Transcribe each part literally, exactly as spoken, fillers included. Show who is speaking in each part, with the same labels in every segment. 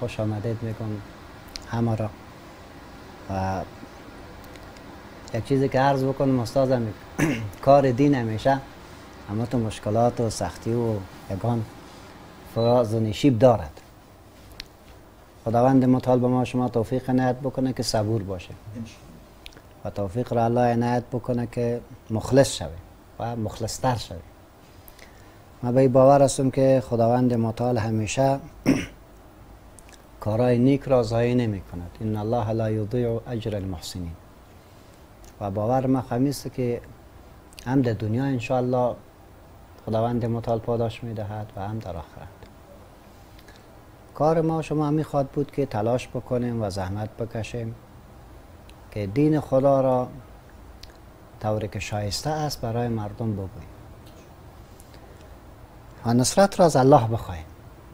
Speaker 1: خوش آمدید میگم همه را. و یک چیزی که عرض بکنم استادم، کار دین همیشه همه تو مشکلات و سختی و یگان فراز و نشیب دارد. خداوند متعال به ما شما توفیق عنایت بکنه که صبور باشه و توفیق را الله عنایت بکنه که مخلص شوی و مخلص تر شوی. من به باور هستم که خداوند متعال همیشه کارهای نیک را ضایع نمی کند. ان الله لا یضیع اجر المحسنین. و باور ما همیست که هم در دنیا انشاءالله خداوند متعال پاداش می دهد و هم در آخرت. کار ما شما می خواد بود که تلاش بکنیم و زحمت بکشیم که دین خدا را طوری که شایسته است برای مردم بگوییم و نصرت را از الله بخواهیم.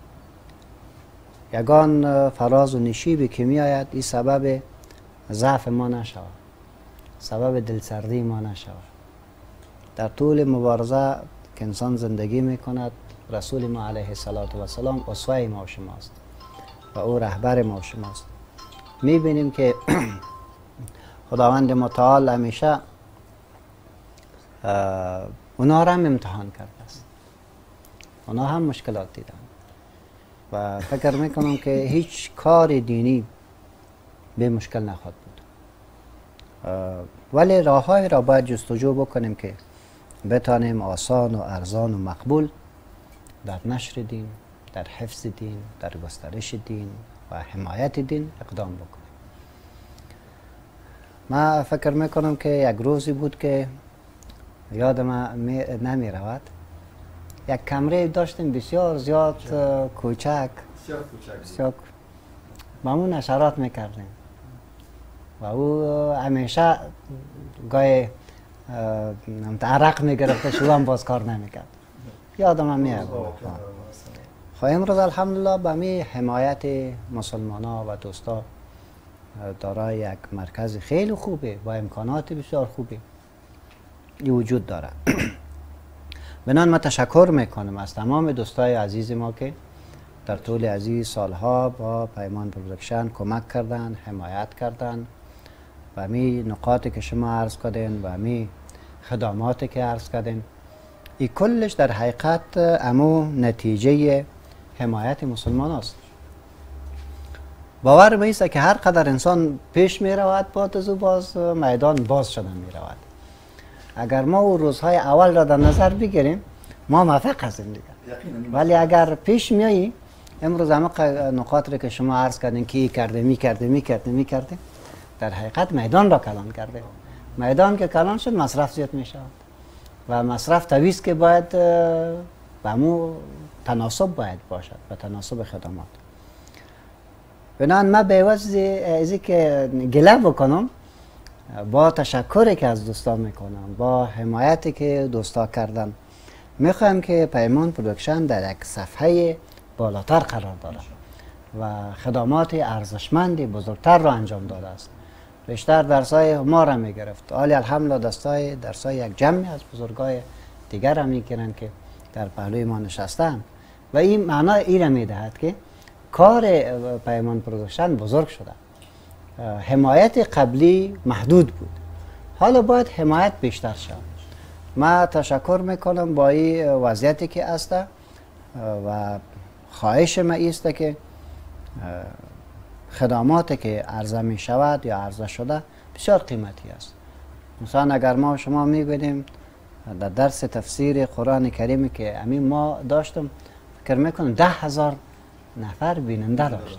Speaker 1: یگان فراز و نشیبی که می آید این سبب ضعف ما نشود، سبب دلسردی ما نشود. در طول مبارزه که انسان زندگی می کند، رسول ما علیه السلام اسوه ما و شماست و او رهبر ما و شماست. می بینیم که خداوند متعال همیشه اونا را هم امتحان کرده است. اونا هم مشکلات دیدن و فکر میکنم که هیچ کار دینی به مشکل نخواهد بود، ولی راههای را باید جستجو بکنیم که بتانیم آسان و ارزان و مقبول در نشر دین، در حفظ دین، در گسترش دین و حمایت دین اقدام بکنیم. من فکر میکنم که یک روزی بود که یادم نمی رود، یک کمره داشتیم بسیار زیاد کوچک، بسیار با اون نشرات میکردیم و او همیشه گاهی عرق میگرفته شلام باز کار نمیکرد. یادم هم میاد. خب امروز الحمدلله به می حمایت مسلمان ها و دوستا دارای یک مرکز خیلی خوبه با امکانات بسیار خوبی وجود داره. بنان من تشکر میکنم از تمام دوستای عزیز ما که در طول از این سالها با پیمان پرودکشن کمک کردن، حمایت کردن و می نقاطی که شما عرض کردین و می خدماتی که عرض کردین، این کلش در حقیقت امو نتیجه حمایت مسلمان است. باور میسته که هر قدر انسان پیش می رود باید از او باز میدان باز شدن می رود. اگر ما او روزهای اول را در نظر بگیریم ما موفق هستیم دیگه، ولی اگر پیش میایی امروز همه نقاط را که شما عرض کردین که ای کرده می کرده می کرده می کرده در حقیقت میدان را کلان کرده. میدان که کلان شد مصرف زیاد می شود و مصرف تویست که باید به مو تناسب باید باشد و تناسب خدمات. بنابراین من به عوض ازی که گله بکنم با تشکری که از دوستا میکنم، با حمایتی که دوستا کردن، میخوایم که پیمان پرودکشن در یک صفحه بالاتر قرار داره و خدمات ارزشمندی بزرگتر را انجام داده است. بیشتر درسای ما را میگرفت، حالی الحمدلله دستای درسای یک جمعی از بزرگای دیگر را میگیرن که در پهلوی ما نشستن و این معنا این را میدهد که کار پیمان پرودکشن بزرگ شده. حمایت قبلی محدود بود، حالا باید حمایت بیشتر شد. من تشکر میکنم با این وضعیتی که است و خواهش ما است که خدماتی که عرضه می شود یا عرضه شده بسیار قیمتی است. مثلا اگر ما شما میبینیم در درس تفسیر قرآن کریمی که امین ما داشتم، فکر میکنم ده هزار نفر بیننده داشت.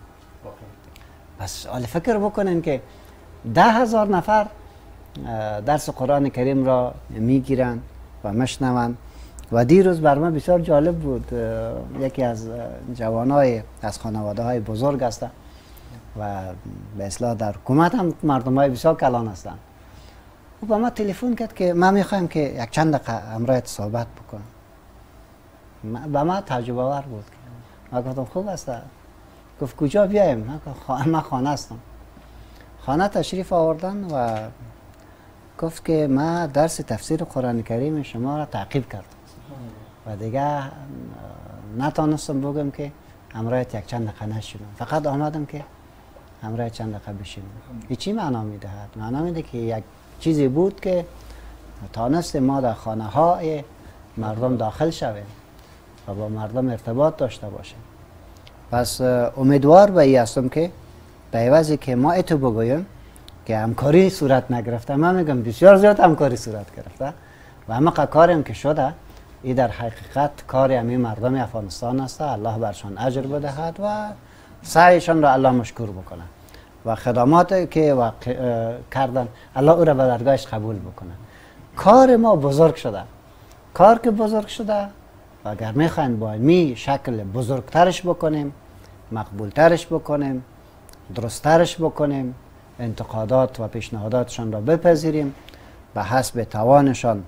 Speaker 1: پس حالا فکر بکنین که ده هزار نفر درس قرآن کریم را میگیرن و مشنون و دیروز بر من بسیار جالب بود. یکی از جوانای از خانواده های بزرگ است و به اصلاح در حکومت هم مردم های بسیار کلان هستند. او با ما تلفن کرد که ما میخوایم که یک چند دقیقه امرایت صحبت بکنم. با ما تجربه آور بود. ما گفتم خوب است. گفت کجا بیایم؟ من خانه هستم. خانه تشریف آوردن و گفت که ما درس تفسیر قرآن کریم شما را تعقیب کردم و دیگه نتانستم بگم که همراهت یک چند دقیقه نشینم، فقط آمدم که همراه چند دقیقه بشینم. این چی معنا میدهد؟ معنا میده که یک چیزی بود که تانست ما در خانه های مردم داخل شویم و با مردم ارتباط داشته باشیم. پس امیدوار به این هستم که به عوضی که ما اتو بگویم که همکاری صورت نگرفته، من میگم بسیار زیاد همکاری صورت گرفته و همه کاریم که شده این در حقیقت کار همین مردم افغانستان است. الله برشان اجر بدهد و سعیشان را الله مشکور بکنه و خدماتی که کردن الله او را به درگاهش قبول بکنه. کار ما بزرگ شده، کار که بزرگ شده و اگر میخواین با می شکل بزرگترش بکنیم، مقبولترش بکنیم، درستترش بکنیم، انتقادات و پیشنهاداتشان را بپذیریم، به حسب توانشان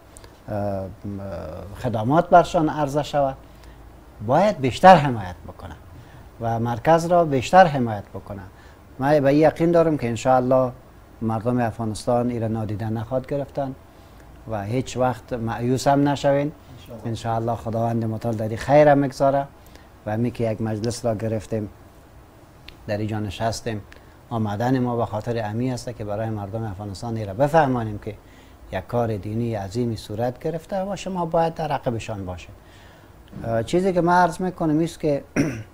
Speaker 1: خدمات برشان عرضه شود، باید بیشتر حمایت بکنه و مرکز را بیشتر حمایت بکنه. من به یقین دارم که انشاءالله مردم افغانستان ایران نادیده نخواهد گرفتن و هیچ وقت مایوس هم نشوین. انشاءالله خداوند متعال در خیر هم میگذاره و می که یک مجلس را گرفتیم در اینجا نشستیم، آمدن ما به خاطر امی است که برای مردم افغانستان ایران بفهمانیم که یک کار دینی عظیمی صورت گرفته و شما باید در عقبشان باشید. چیزی که من عرض میکنم است که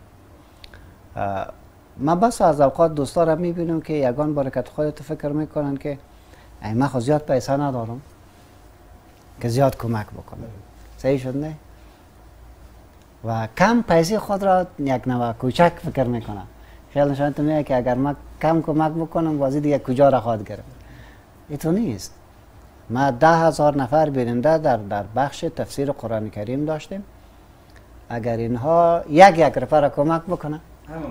Speaker 1: من بس از اوقات دوستا را میبینم که یگان برکت خودت فکر میکنن که من خود زیاد پیسه ندارم که زیاد کمک بکنم. صحیح شد نه؟ و کم پیسه خود را یک نوع کوچک فکر میکنم. خیال نشان تو میگه که اگر من کم کمک بکنم بازی دیگه کجا را خواهد گرفت. اینطور نیست. ما ده هزار نفر بیننده در در بخش تفسیر قرآن کریم داشتیم. اگر اینها یک یک نفر را کمک بکنن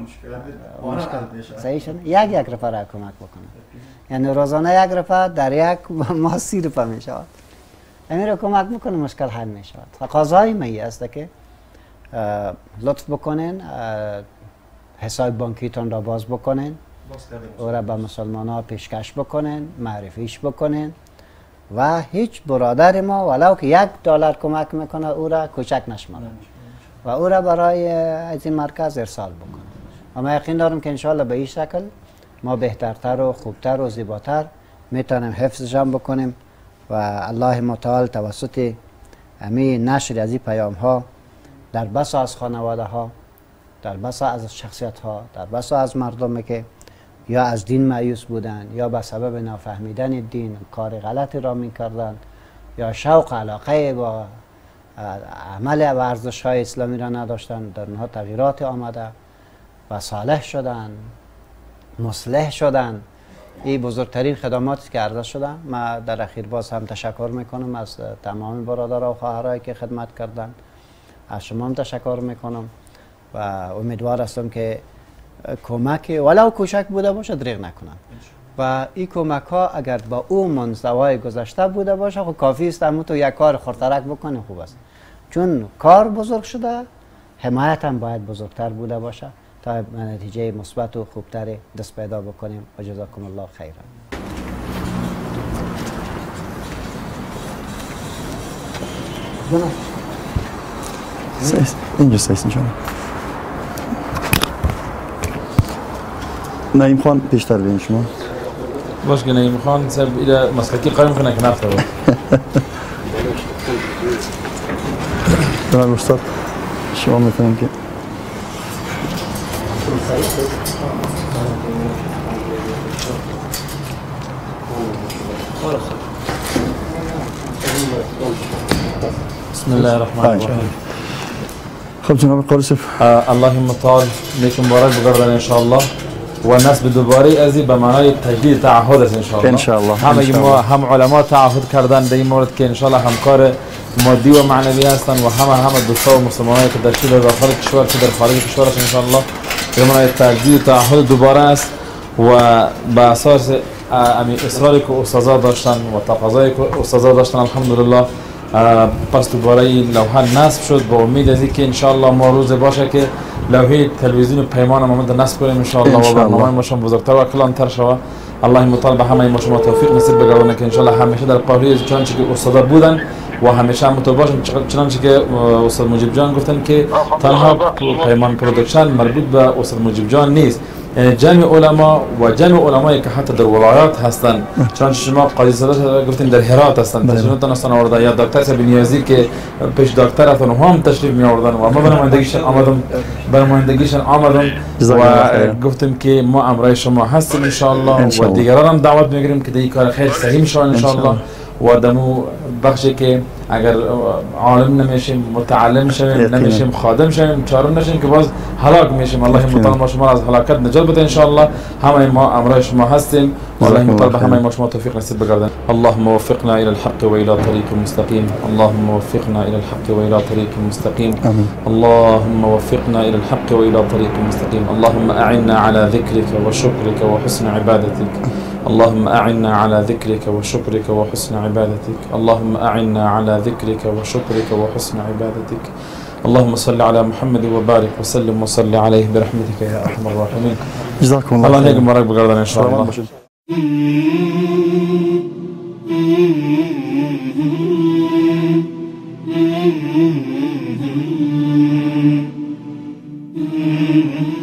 Speaker 1: مشکل صحیح شد. یک یک نفر را کمک بکنن یعنی روزانه یک نفر در یک ماه سی روپیه می شود. همین را کمک بکنه مشکل حل می شود. تقاضای می است که لطف بکنین حساب بانکیتون را باز بکنین، او را به مسلمان ها پیشکش بکنین، معرفیش بکنین و هیچ برادر ما ولو که یک دلار کمک میکنه او را کوچک نشمارن و او را برای از این مرکز ارسال بکنه. و من یقین دارم که انشاءالله به این شکل ما بهترتر و خوبتر و زیباتر میتونیم حفظش هم بکنیم و الله متعال توسط همین نشر از این پیام ها در بسا از خانواده ها، در بسا از شخصیت ها، در بسا از مردمی که یا از دین مایوس بودن یا به سبب نافهمیدن دین کار غلطی را میکردن یا شوق علاقه با عمل ورزش های اسلامی را نداشتن، در اونها تغییرات آمده و صالح شدن، مصلح شدن. این بزرگترین خدماتی که عرضه شدن. من در اخیر باز هم تشکر میکنم از تمام برادرها و خواهرایی که خدمت کردن. از شما هم تشکر میکنم و امیدوار هستم که کمک ولو کوچک بوده باشه دریغ نکنن و این کمک ها اگر با او منزوای گذشته بوده باشه خب کافی است همون تو یک کار خردترک بکنه خوب است. چون کار بزرگ شده حمایت هم باید بزرگتر بوده باشه تا نتیجه مثبت و خوبتر دست پیدا بکنیم و جزاکم الله خیرا.
Speaker 2: اینجا سیست انشاءالله. نعیم خان پیشتر بین شما
Speaker 3: باش که نعیم خان سب ایره مسلکی قایم کنه که نفته بود.
Speaker 2: جناب استاد شما میتونم که
Speaker 3: بسم الله الرحمن الرحیم.
Speaker 2: خب جناب قاری صاحب
Speaker 3: اللهم تعال نیک مبارک بگردن انشاءالله و نصب دوباره ازی به معنای تجدید تعهد است انشاءالله.
Speaker 2: انشاءالله
Speaker 3: همه ما هم علما تعهد کردن در این مورد که انشاءالله همکار مادی و معنوی هستن و همه همه دوستا و مسلمانایی که در چه داخل کشور چه در خارج کشور است انشاءالله به معنای تجدید تعهد دوباره است و به اساس امی اصراری که استادا داشتن و تقاضایی که استادا داشتن الحمدلله پس دوباره این لوحه نصب شد با امید از اینکه انشاءالله ما روز باشه که لوحه تلویزیون پیمان ما مد نصب کنیم انشاءالله و برنامه ما شما بزرگتر و کلانتر شود. الله متعال به همه ما شما توفیق نصیب بگردونه که انشاءالله همیشه در پاهوی چانچه که استادا بودن و همیشه هم مطابق باشم، چنانچه که استاد مجیب جان گفتن که تنها پیمان پرودکشن مربوط به استاد مجیب جان نیست، یعنی جمع علما و جمع علمایی که حتی در ولایات هستند، چنانچه شما قاضی صدر گفتین در هرات هستند، تشریفتان هستند آوردن، یا دکتر صاحب نیازی که پیش دکتر هستند هم تشریف می آوردن و ما برنامه‌نمایندگیشان آمدم برنامه‌نمایندگیشان آمدم و گفتیم که ما امرای شما هستیم ان شاء الله و دیگران هم دعوت میگیریم که این کار خیر صحیح میشه ان شاء الله و دمو بخشی که اگر عالم نمیشیم متعلم شویم نمیشیم خادم شویم چهارم نشیم که باز هلاک میشیم. الله مطالب ما شما از هلاکت نجات بده ان شاء الله. همه ما امرای شما هستیم. الله مطالب همه ما شما توفیق نصیب بگردن. اللهم وفقنا الى الحق والى طريق مستقيم. اللهم وفقنا الى الحق والى طريق مستقيم. اللهم وفقنا الى الحق والى طريق مستقيم. اللهم اعنا على ذكرك وشكرك وحسن عبادتك. اللهم أعنا على ذكرك وشكرك وحسن عبادتك. اللهم أعنا على ذكرك وشكرك وحسن عبادتك. اللهم صل على محمد وبارك وسلم وصل عليه برحمتك يا أرحم الراحمين.
Speaker 2: جزاكم الله
Speaker 3: خير. الله يجزاكم مرق بقردان إن شاء الله. Mm-hmm.